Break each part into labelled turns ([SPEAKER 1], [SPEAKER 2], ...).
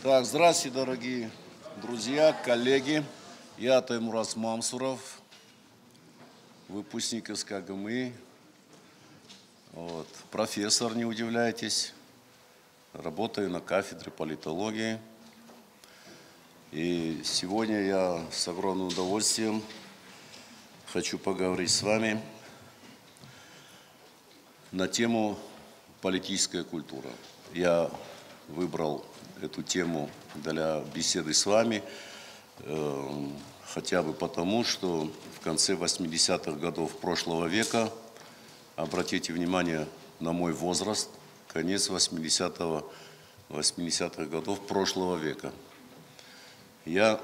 [SPEAKER 1] Так, здравствуйте, дорогие друзья, коллеги. Я Таймураз Мамсуров, выпускник СК ГМИ, профессор, не удивляйтесь, работаю на кафедре политологии. И сегодня я с огромным удовольствием хочу поговорить с вами на тему политическая культура. Я выбрал эту тему для беседы с вами хотя бы потому, что в конце 80-х годов прошлого века, обратите внимание на мой возраст, конец 80-х годов прошлого века, я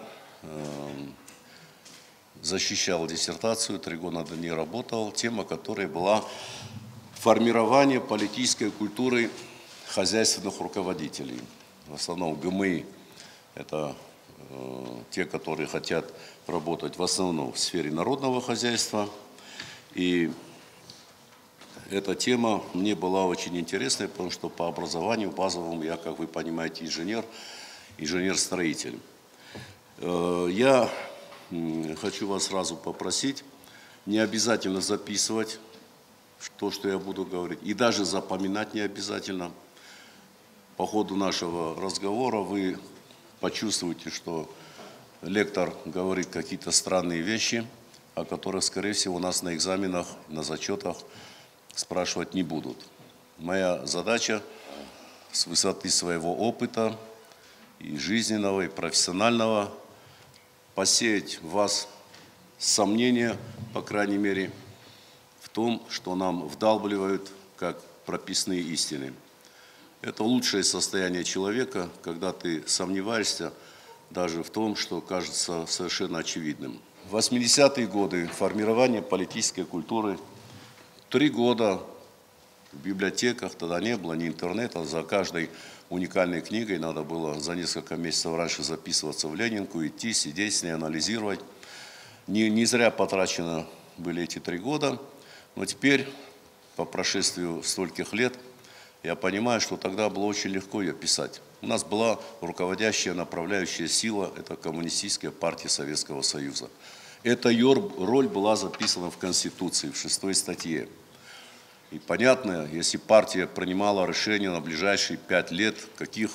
[SPEAKER 1] защищал диссертацию, 3 года над ней работал, тема которой была формирование политической культуры хозяйственных руководителей. В основном ГМИ – это те, которые хотят работать в основном в сфере народного хозяйства. И эта тема мне была очень интересной, потому что по образованию базовому я, как вы понимаете, инженер-строитель. Я хочу вас сразу попросить не обязательно записывать то, что я буду говорить, и даже запоминать не обязательно. По ходу нашего разговора вы почувствуете, что лектор говорит какие-то странные вещи, о которых, скорее всего, нас на экзаменах, на зачетах спрашивать не будут. Моя задача с высоты своего опыта и жизненного, и профессионального посеять в вас сомнения, по крайней мере, в том, что нам вдалбливают как прописные истины. Это лучшее состояние человека, когда ты сомневаешься даже в том, что кажется совершенно очевидным. В 80-е годы формирование политической культуры, 3 года в библиотеках, тогда не было ни интернета, за каждой уникальной книгой надо было за несколько месяцев раньше записываться в Ленинку, идти, сидеть с ней, анализировать. Не зря потрачено были эти 3 года, но теперь, по прошествию стольких лет, я понимаю, что тогда было очень легко ее писать. У нас была руководящая, направляющая сила, это Коммунистическая партия Советского Союза. Эта ее роль была записана в Конституции, в 6 статье. И понятно, если партия принимала решение на ближайшие 5 лет, каких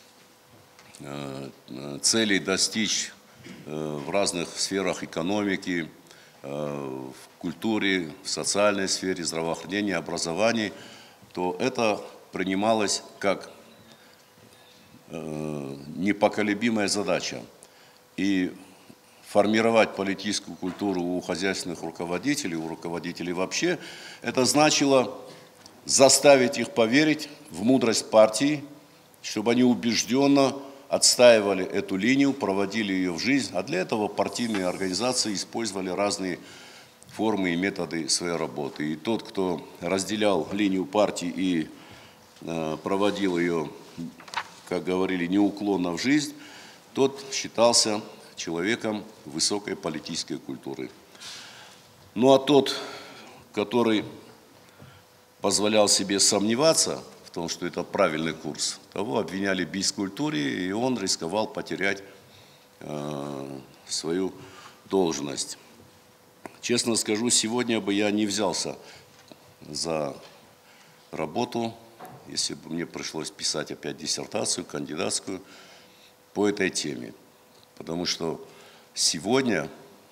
[SPEAKER 1] целей достичь в разных сферах экономики, в культуре, в социальной сфере, здравоохранения, образовании, то это принималось как непоколебимая задача. И формировать политическую культуру у хозяйственных руководителей, у руководителей вообще, это значило заставить их поверить в мудрость партии, чтобы они убежденно отстаивали эту линию, проводили ее в жизнь. А для этого партийные организации использовали разные формы и методы своей работы. И тот, кто разделял линию партии и проводил ее, как говорили, неуклонно в жизнь, тот считался человеком высокой политической культуры. Ну а тот, который позволял себе сомневаться в том, что это правильный курс, того обвиняли в бескультуре, и он рисковал потерять свою должность. Честно скажу, сегодня бы я не взялся за работу, если бы мне пришлось писать опять диссертацию, кандидатскую по этой теме. Потому что сегодня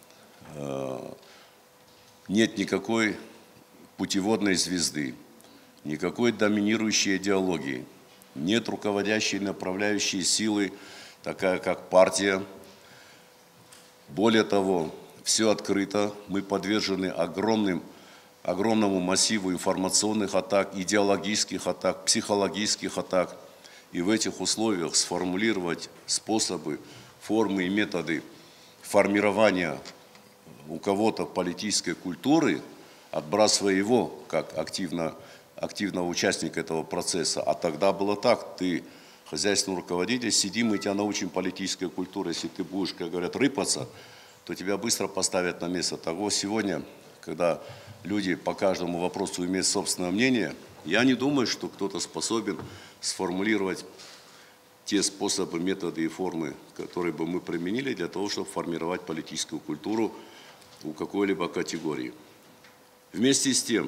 [SPEAKER 1] нет никакой путеводной звезды, никакой доминирующей идеологии, нет руководящей направляющей силы, такая как партия. Более того, все открыто, мы подвержены огромному массиву информационных атак, идеологических атак, психологических атак. И в этих условиях сформулировать способы, формы и методы формирования у кого-то политической культуры, отбрасывая его как активного участника этого процесса. А тогда было так, ты хозяйственный руководитель, сиди, мы тебя научим политической культуре, если ты будешь, как говорят, рыпаться, то тебя быстро поставят на место. Того сегодня, когда люди по каждому вопросу имеют собственное мнение, я не думаю, что кто-то способен сформулировать те способы, методы и формы, которые бы мы применили для того, чтобы формировать политическую культуру у какой-либо категории. Вместе с тем,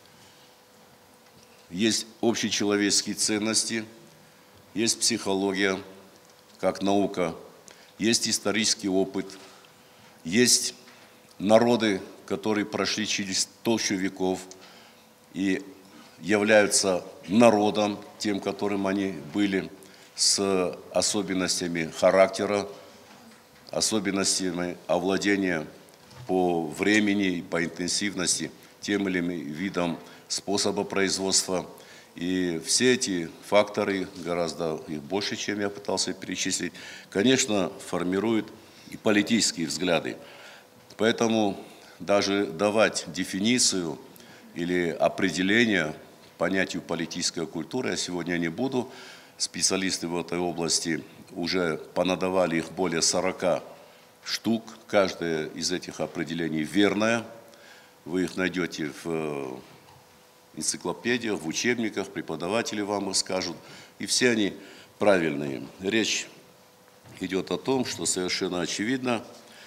[SPEAKER 1] есть общечеловеческие ценности, есть психология как наука, есть исторический опыт, есть народы, которые прошли через толщу веков и являются народом, тем, которым они были, с особенностями характера, особенностями овладения по времени и по интенсивности тем или иным видом способа производства. И все эти факторы, гораздо их больше, чем я пытался перечислить, конечно, формируют и политические взгляды. Поэтому даже давать дефиницию или определение понятию политическая культура я сегодня не буду. Специалисты в этой области уже понадавали их более 40 штук. Каждое из этих определений верное. Вы их найдете в энциклопедиях, в учебниках, преподаватели вам их скажут. И все они правильные. Речь идет о том, что совершенно очевидно,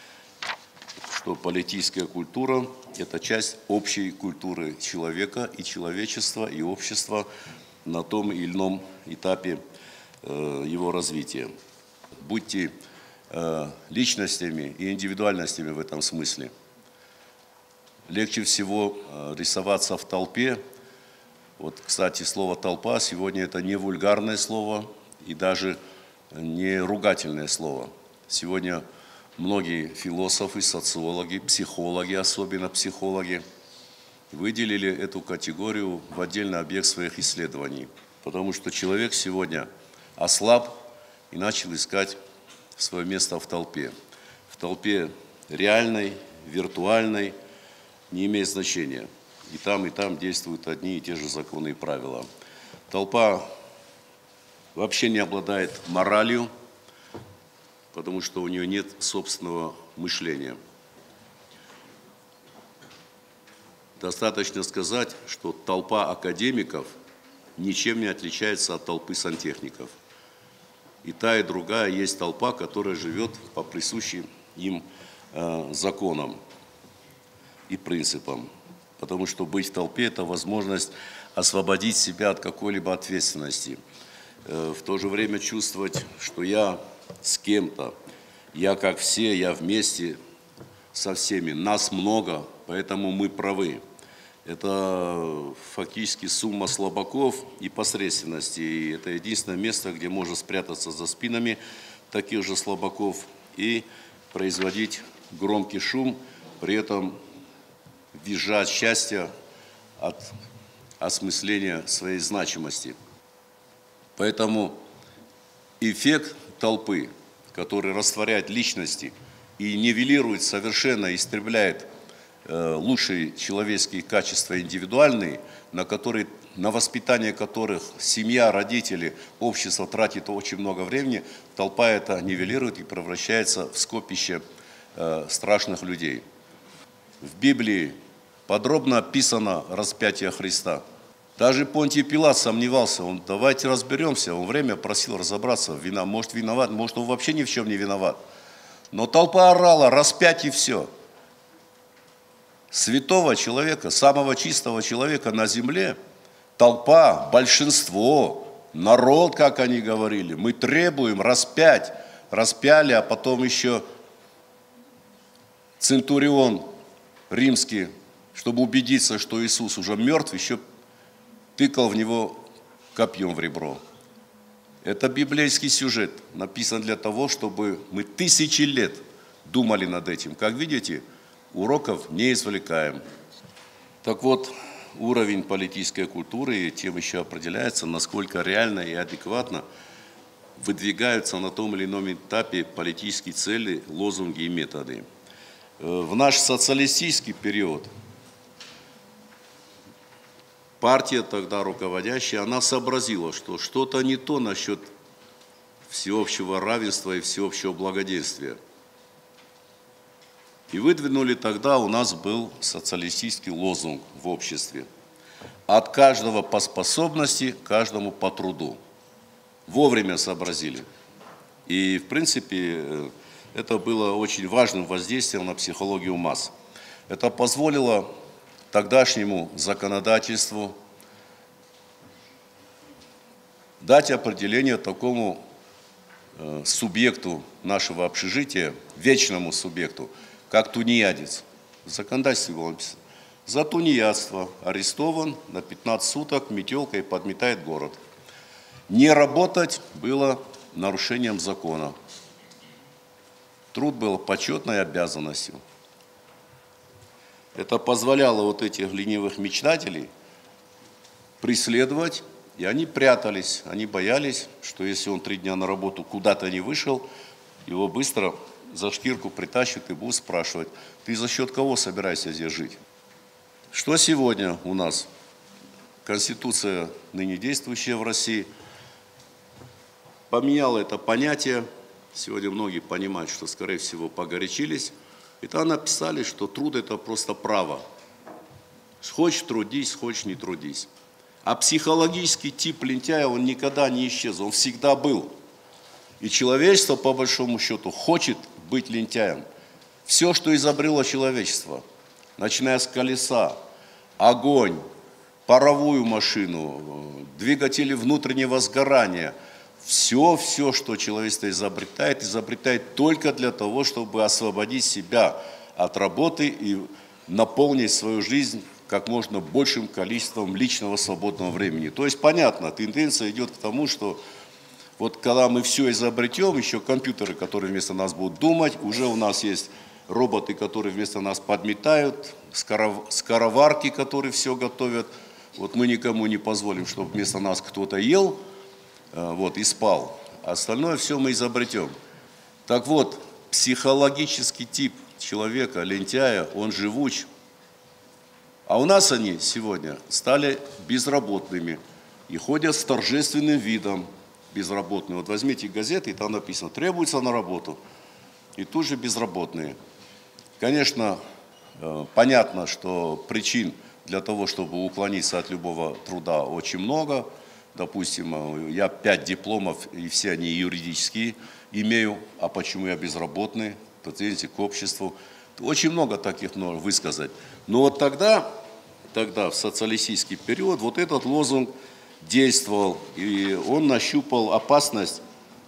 [SPEAKER 1] что политическая культура – это часть общей культуры человека и человечества, и общества на том или ином этапе его развития. Будьте личностями и индивидуальностями в этом смысле. Легче всего рисоваться в толпе. Вот, кстати, слово «толпа» сегодня это не вульгарное слово и даже не ругательное слово. Сегодня многие философы, социологи, психологи, особенно психологи, выделили эту категорию в отдельный объект своих исследований. Потому что человек сегодня ослаб и начал искать свое место в толпе. В толпе реальной, виртуальной не имеет значения. И там действуют одни и те же законы и правила. Толпа вообще не обладает моралью, потому что у нее нет собственного мышления. Достаточно сказать, что толпа академиков ничем не отличается от толпы сантехников. И та, и другая есть толпа, которая живет по присущим им законам и принципам. Потому что быть в толпе – это возможность освободить себя от какой-либо ответственности. В то же время чувствовать, что я с кем-то, я как все, я вместе со всеми, нас много, поэтому мы правы. Это фактически сумма слабаков и посредственности. И это единственное место, где можно спрятаться за спинами таких же слабаков и производить громкий шум, при этом визжать счастье от осмысления своей значимости. Поэтому эффект толпы, который растворяет личности и нивелирует совершенно, истребляет лучшие человеческие качества индивидуальные, на воспитание которых семья, родители, общество тратит очень много времени, толпа это нивелирует и превращается в скопище страшных людей. В Библии подробно описано распятие Христа. Даже Понтий Пилат сомневался, давайте разберемся, он время просил разобраться, может виноват, может он вообще ни в чем не виноват. Но толпа орала, распять и все. Святого человека, самого чистого человека на земле, толпа, большинство, народ, как они говорили, мы требуем распять. Распяли, а потом еще центурион римский, чтобы убедиться, что Иисус уже мертв, еще тыкал в него копьем в ребро. Это библейский сюжет, написан для того, чтобы мы 1000 лет думали над этим. Как видите, уроков не извлекаем. Так вот, уровень политической культуры и тем еще определяется, насколько реально и адекватно выдвигаются на том или ином этапе политические цели, лозунги и методы. В наш социалистический период партия тогда руководящая, она сообразила, что что-то не то насчет всеобщего равенства и всеобщего благоденствия. И выдвинули тогда, у нас был социалистический лозунг в обществе. От каждого по способности, каждому по труду. вовремя сообразили. И, в принципе, это было очень важным воздействием на психологию масс. Это позволило тогдашнему законодательству дать определение такому субъекту нашего общежития, вечному субъекту, как тунеядец. В законодательстве было написано: за тунеядство арестован на 15 суток метелкой подметает город. Не работать было нарушением закона. Труд был почетной обязанностью. Это позволяло вот этих ленивых мечтателей преследовать, и они прятались, они боялись, что если он 3 дня на работу куда-то не вышел, его быстро за шкирку притащат и будут спрашивать: ты за счет кого собираешься здесь жить? Что сегодня у нас? Конституция, ныне действующая в России, поменяла это понятие. Сегодня многие понимают, что, скорее всего, погорячились. И там написали, что труд – это просто право. Хочешь – трудись, хочешь – не трудись. А психологический тип лентяя, он никогда не исчез, он всегда был. И человечество, по большому счету, хочет быть лентяем. Все, что изобрело человечество, начиная с колеса, огонь, паровую машину, двигатели внутреннего сгорания – все, что человечество изобретает только для того, чтобы освободить себя от работы и наполнить свою жизнь как можно большим количеством личного свободного времени. То есть, понятно, тенденция идет к тому, что вот когда мы все изобретем, еще компьютеры, которые вместо нас будут думать, уже у нас есть роботы, которые вместо нас подметают, скороварки, которые все готовят. Вот мы никому не позволим, чтобы вместо нас кто-то ел, вот, и спал. Остальное все мы изобретем. Так вот, психологический тип человека, лентяя, он живуч. А у нас они сегодня стали безработными и ходят с торжественным видом безработные. Вот возьмите газеты, и там написано: требуется на работу. И тут же безработные. Конечно, понятно, что причин для того, чтобы уклониться от любого труда, очень много. Допустим, я 5 дипломов, и все они юридические имею. А почему я безработный? Претензии к обществу. Очень много таких можно высказать. Но вот тогда, в социалистический период, вот этот лозунг действовал. И он нащупал опасность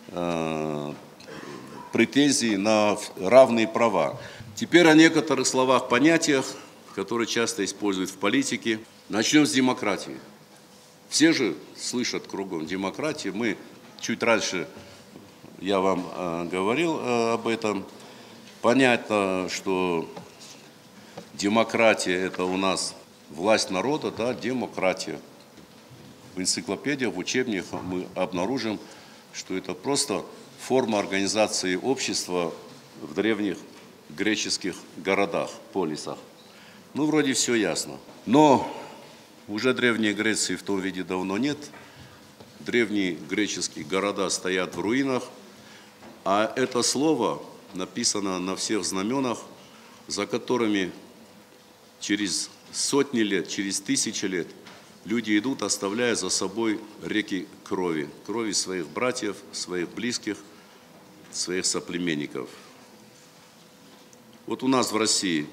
[SPEAKER 1] претензий на равные права. Теперь о некоторых словах, понятиях, которые часто используют в политике. Начнем с демократии. Все же слышат кругом демократии. Мы чуть раньше, я вам говорил об этом. Понятно, что демократия – это у нас власть народа, да, демократия. В энциклопедиях, в учебниках мы обнаружим, что это просто форма организации общества в древних греческих городах, полисах. Ну, вроде все ясно. Но уже древней Греции в том виде давно нет. Древние греческие города стоят в руинах. А это слово написано на всех знаменах, за которыми через сотни лет, через тысячи лет люди идут, оставляя за собой реки крови. Крови своих братьев, своих близких, своих соплеменников. Вот у нас в России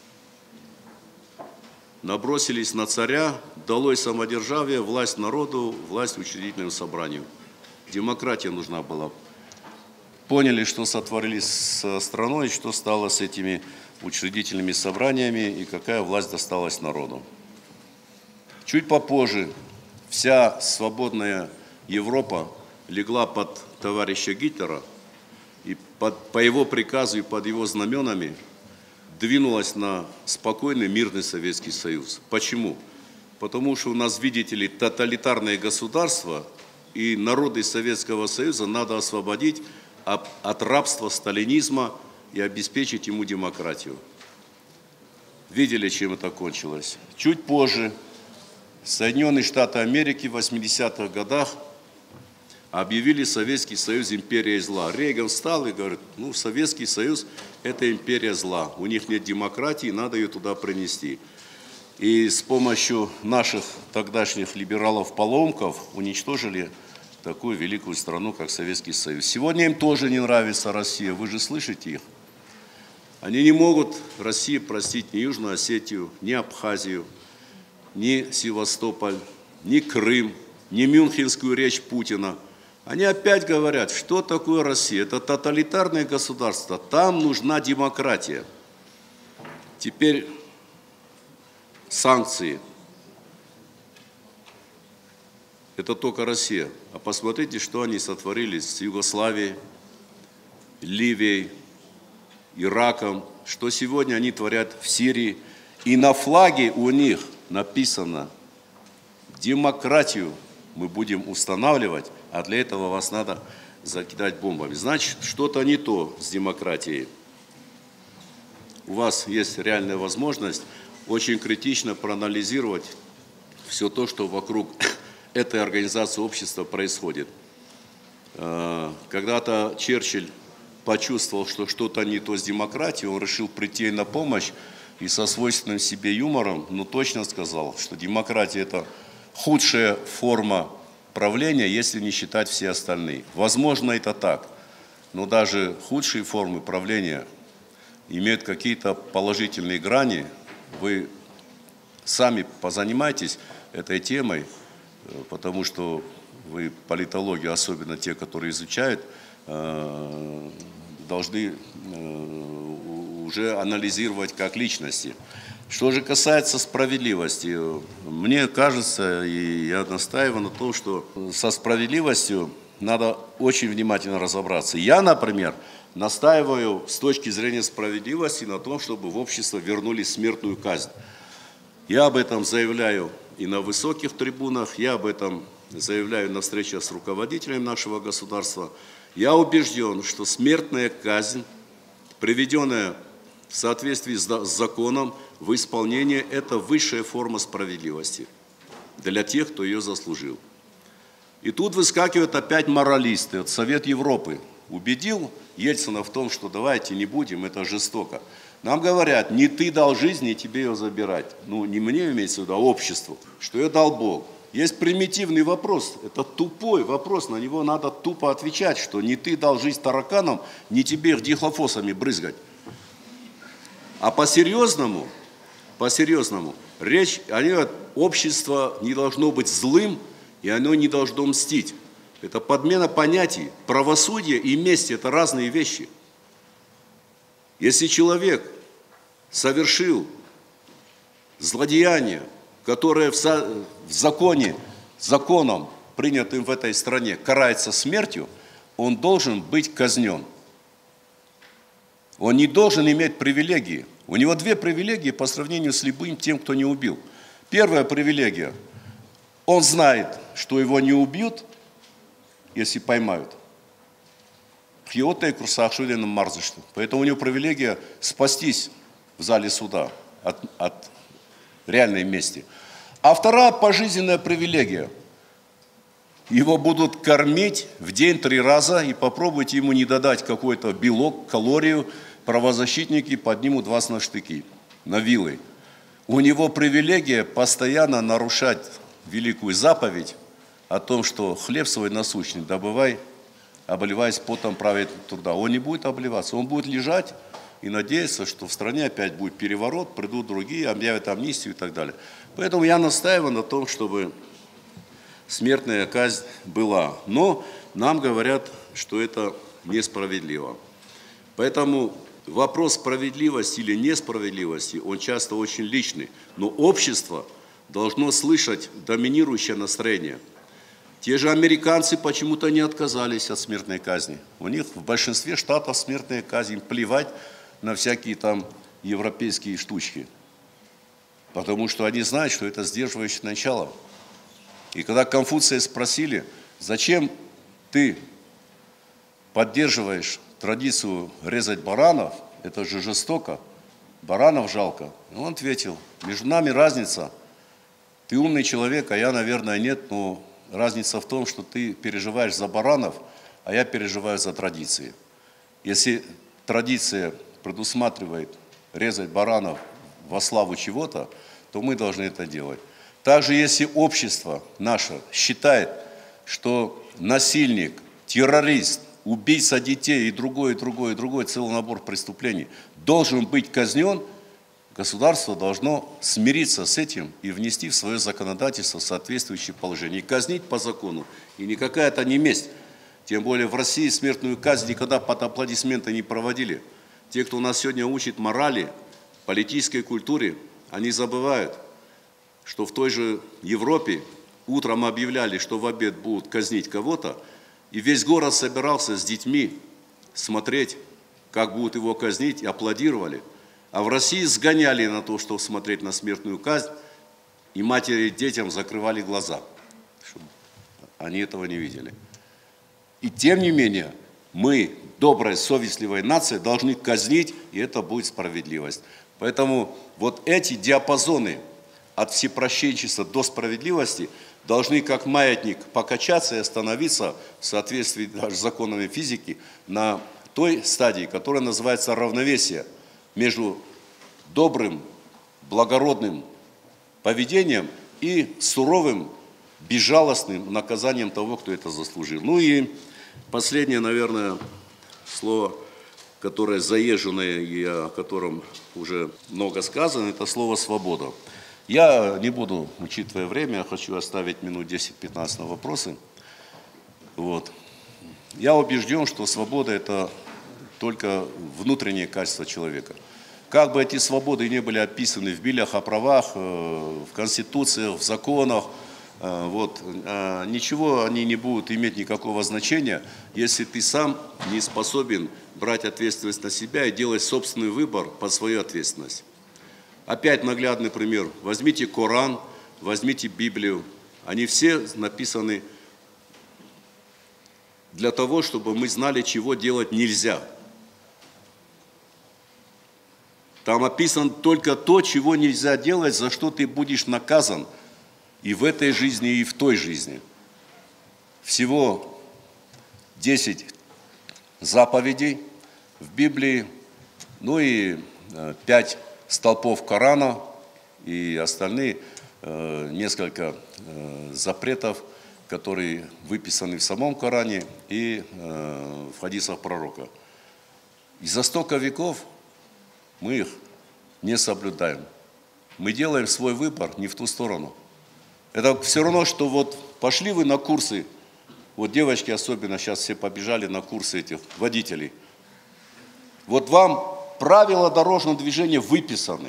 [SPEAKER 1] набросились на царя: долой самодержавие, власть народу, власть учредительному собранию. Демократия нужна была. Поняли, что сотворили со страной, что стало с этими учредительными собраниями и какая власть досталась народу. Чуть попозже вся свободная Европа легла под товарища Гитлера и по его приказу и под его знаменами двинулась на спокойный мирный Советский Союз. Почему? Потому что у нас, видите ли, тоталитарное государство, и народы Советского Союза надо освободить от рабства, сталинизма и обеспечить ему демократию. Видели, чем это кончилось? Чуть позже Соединенные Штаты Америки в 80-х годах объявили Советский Союз империей зла. Рейган встал и говорит: ну, Советский Союз – это империя зла. У них нет демократии, надо ее туда принести. И с помощью наших тогдашних либералов-паломков уничтожили такую великую страну, как Советский Союз. Сегодня им тоже не нравится Россия, вы же слышите их. Они не могут России простить ни Южную Осетию, ни Абхазию, ни Севастополь, ни Крым, ни Мюнхенскую речь Путина. Они опять говорят, что такое Россия? Это тоталитарное государство, там нужна демократия. Теперь санкции. Это только Россия. А посмотрите, что они сотворили с Югославией, Ливией, Ираком, что сегодня они творят в Сирии. И на флаге у них написано: демократию мы будем устанавливать, а для этого вас надо закидать бомбами. Значит, что-то не то с демократией. У вас есть реальная возможность очень критично проанализировать все то, что вокруг этой организации общества происходит. Когда-то Черчилль почувствовал, что что-то не то с демократией, он решил прийти ей на помощь и со свойственным себе юмором, точно сказал, что демократия – это худшая форма правления, если не считать все остальные. Возможно, это так, но даже худшие формы правления имеют какие-то положительные грани. Вы сами позанимайтесь этой темой, потому что вы политологию, особенно те, которые изучают, должны уже анализировать как личности. Что же касается справедливости, мне кажется, и я настаиваю на том, что со справедливостью надо очень внимательно разобраться. Я, например, настаиваю с точки зрения справедливости на том, чтобы в общество вернули смертную казнь. Я об этом заявляю и на высоких трибунах, я об этом заявляю на встречах с руководителями нашего государства. Я убежден, что смертная казнь, приведенная в соответствии с законом в исполнение, это высшая форма справедливости для тех, кто ее заслужил. И тут выскакивают опять моралисты. Вот Совет Европы убедил Ельцина в том, что давайте не будем, это жестоко. Нам говорят, не ты дал жизнь, не тебе ее забирать. Не мне имеется в виду, а обществу, что ее дал Бог. Есть примитивный вопрос, это тупой вопрос, на него надо тупо отвечать, что не ты дал жизнь тараканам, не тебе их дихлофосами брызгать. А по-серьезному, речь, они говорят, общество не должно быть злым, и оно не должно мстить. Это подмена понятий. Правосудие и месть – это разные вещи. Если человек совершил злодеяние, которое в законом, принятым в этой стране, карается смертью, он должен быть казнен. Он не должен иметь привилегии. У него две привилегии по сравнению с любым тем, кто не убил. Первая привилегия – он знает, что его не убьют, если поймают. Поэтому у него привилегия спастись в зале суда от реальной мести. А вторая пожизненная привилегия. Его будут кормить в день 3 раза, и попробуйте ему не додать какой-то белок, калорию, правозащитники поднимут вас на штыки, на вилы. У него привилегия постоянно нарушать великую заповедь о том, что хлеб свой насущный добывай, обливаясь потом праведного труда. Он не будет обливаться, он будет лежать и надеяться, что в стране опять будет переворот, придут другие, объявят амнистию и так далее. Поэтому я настаиваю на том, чтобы смертная казнь была. Но нам говорят, что это несправедливо. Поэтому вопрос справедливости или несправедливости, он часто очень личный. Но общество должно слышать доминирующее настроение. Те же американцы почему-то не отказались от смертной казни. У них в большинстве штатов смертная казнь, плевать на всякие там европейские штучки. Потому что они знают, что это сдерживающее начало. И когда Конфуция спросили, зачем ты поддерживаешь традицию резать баранов, это же жестоко, баранов жалко. И он ответил, между нами разница, ты умный человек, а я, наверное, нет, но разница в том, что ты переживаешь за баранов, а я переживаю за традиции. Если традиция предусматривает резать баранов во славу чего-то, то мы должны это делать. Также, если общество наше считает, что насильник, террорист, убийца детей и другой, целый набор преступлений должен быть казнен, государство должно смириться с этим и внести в свое законодательство соответствующие положения. И казнить по закону. И никакая это не месть. Тем более в России смертную казнь никогда под аплодисменты не проводили. Те, кто нас сегодня учит морали, политической культуре, они забывают, что в той же Европе утром объявляли, что в обед будут казнить кого-то, и весь город собирался с детьми смотреть, как будут его казнить, и аплодировали. А в России сгоняли на то, чтобы смотреть на смертную казнь, и матери детям закрывали глаза, чтобы они этого не видели. И тем не менее, мы, добрая, совестливая нация, должны казнить, и это будет справедливость. Поэтому вот эти диапазоны от всепрощенчества до справедливости должны как маятник покачаться и остановиться в соответствии даже с законами физики на той стадии, которая называется равновесие между добрым, благородным поведением и суровым, безжалостным наказанием того, кто это заслужил. Ну и последнее, наверное, слово, которое заезженное и о котором уже много сказано, это слово «свобода». Я не буду, учитывая время, я хочу оставить минут 10-15 на вопросы. Вот. Я убежден, что свобода – это только внутреннее качество человека. Как бы эти свободы не были описаны в билях о правах, в конституциях, в законах, вот, ничего они не будут иметь никакого значения, если ты сам не способен брать ответственность на себя и делать собственный выбор под свою ответственность. Опять наглядный пример. Возьмите Коран, возьмите Библию. Они все написаны для того, чтобы мы знали, чего делать нельзя. Там описано только то, чего нельзя делать, за что ты будешь наказан и в этой жизни, и в той жизни. Всего 10 заповедей в Библии, ну и 5 столпов Корана и остальные несколько запретов, которые выписаны в самом Коране и в хадисах пророка. И за столько веков мы их не соблюдаем. Мы делаем свой выбор не в ту сторону. Это все равно, что вот пошли вы на курсы, вот девочки особенно сейчас все побежали на курсы этих водителей. Вот вам правила дорожного движения выписаны,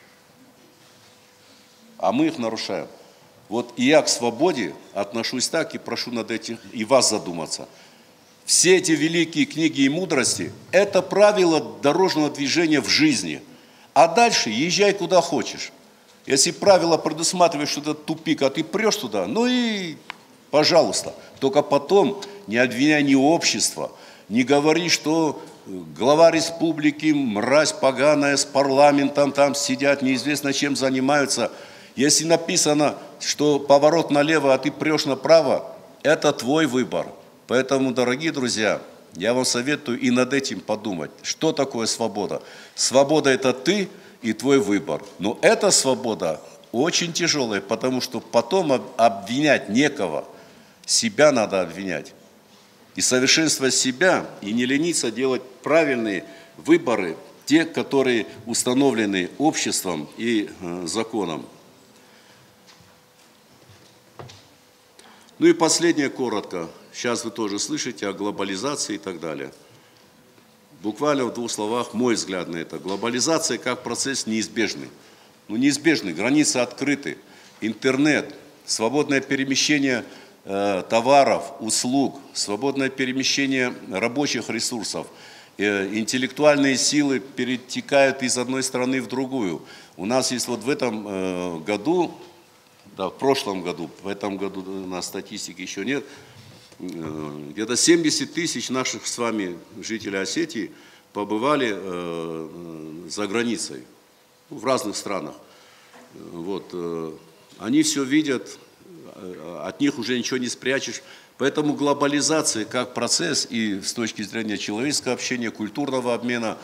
[SPEAKER 1] а мы их нарушаем. Вот и я к свободе отношусь так и прошу над этим и вас задуматься. Все эти великие книги и мудрости – это правила дорожного движения в жизни. А дальше езжай куда хочешь. Если правила предусматривают, что это тупик, а ты прешь туда, ну и пожалуйста. Только потом не обвиняй ни общество, не говори, что глава республики, мразь поганая, с парламентом там сидят, неизвестно чем занимаются. Если написано, что поворот налево, а ты прешь направо, это твой выбор. Поэтому, дорогие друзья, я вам советую и над этим подумать, что такое свобода. Свобода – это ты и твой выбор. Но эта свобода очень тяжелая, потому что потом обвинять некого, себя надо обвинять. И совершенствовать себя, и не лениться делать правильные выборы, те, которые установлены обществом и законом. Ну и последнее коротко. Сейчас вы тоже слышите о глобализации и так далее. Буквально в 2 словах мой взгляд на это. Глобализация как процесс неизбежный. Ну неизбежный, границы открыты. Интернет, свободное перемещение товаров, услуг, свободное перемещение рабочих ресурсов. Интеллектуальные силы перетекают из одной страны в другую. У нас есть вот в этом году, да, в прошлом году, в этом году на статистике еще нет, где-то 70 тысяч наших с вами жителей Осетии побывали за границей, в разных странах. Вот. Они все видят, от них уже ничего не спрячешь. Поэтому глобализация как процесс и с точки зрения человеческого общения, культурного обмена,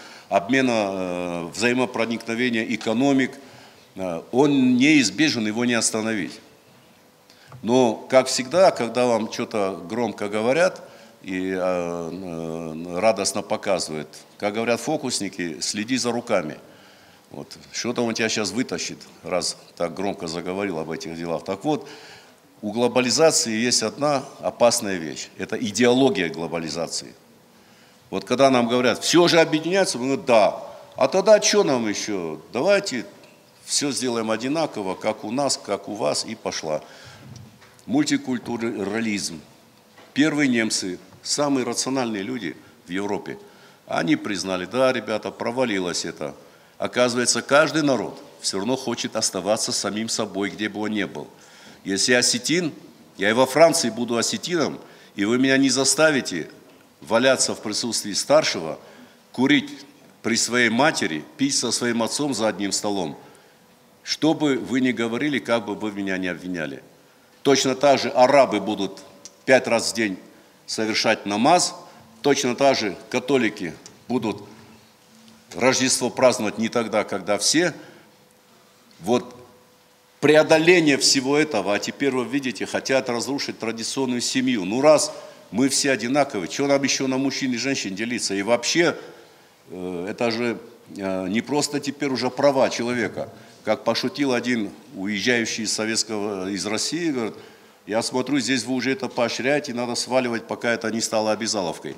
[SPEAKER 1] взаимопроникновения экономик, он неизбежен, его не остановить. Но, как всегда, когда вам что-то громко говорят и радостно показывают, как говорят фокусники, следи за руками. Вот. Что-то он тебя сейчас вытащит, раз так громко заговорил об этих делах. Так вот, у глобализации есть одна опасная вещь. Это идеология глобализации. Вот когда нам говорят, все же объединяться, мы говорим, да. А тогда что нам еще? Давайте все сделаем одинаково, как у нас, как у вас, и пошла. Мультикультурализм. Первые немцы, самые рациональные люди в Европе, они признали, да, ребята, провалилось это. Оказывается, каждый народ все равно хочет оставаться самим собой, где бы он ни был. Если я осетин, я и во Франции буду осетином, и вы меня не заставите валяться в присутствии старшего, курить при своей матери, пить со своим отцом за одним столом. Что бы вы ни говорили, как бы вы меня не обвиняли. Точно так же арабы будут 5 раз в день совершать намаз, точно так же католики будут Рождество праздновать не тогда, когда все. Вот преодоление всего этого, а теперь вы видите, хотят разрушить традиционную семью. Ну раз мы все одинаковые, что нам еще на мужчин и женщин делиться? И вообще, это же не просто теперь уже права человека. Как пошутил один уезжающий из России, говорит, я смотрю, здесь вы уже это поощряете, надо сваливать, пока это не стало обязаловкой.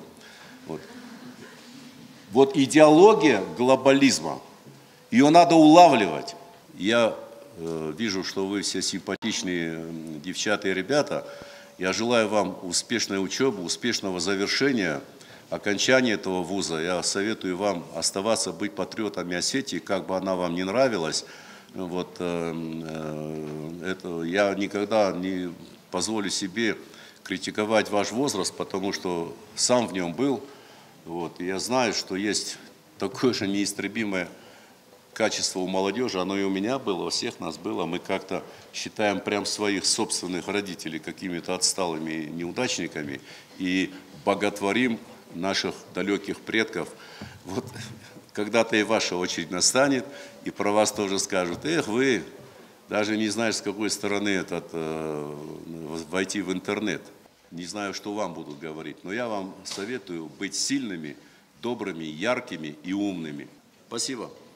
[SPEAKER 1] Вот идеология глобализма, ее надо улавливать. Я вижу, что вы все симпатичные девчата и ребята. Я желаю вам успешной учебы, успешного завершения, окончания этого вуза. Я советую вам оставаться, быть патриотами Осетии, как бы она вам не нравилась. Вот, я никогда не позволю себе критиковать ваш возраст, потому что сам в нем был. Вот, и я знаю, что есть такое же неистребимое качество у молодежи, оно и у меня было, у всех нас было. Мы как-то считаем прям своих собственных родителей какими-то отсталыми неудачниками и боготворим наших далеких предков. Вот когда-то и ваша очередь настанет, и про вас тоже скажут, эх, вы даже не знаешь, с какой стороны войти в интернет. Не знаю, что вам будут говорить, но я вам советую быть сильными, добрыми, яркими и умными. Спасибо.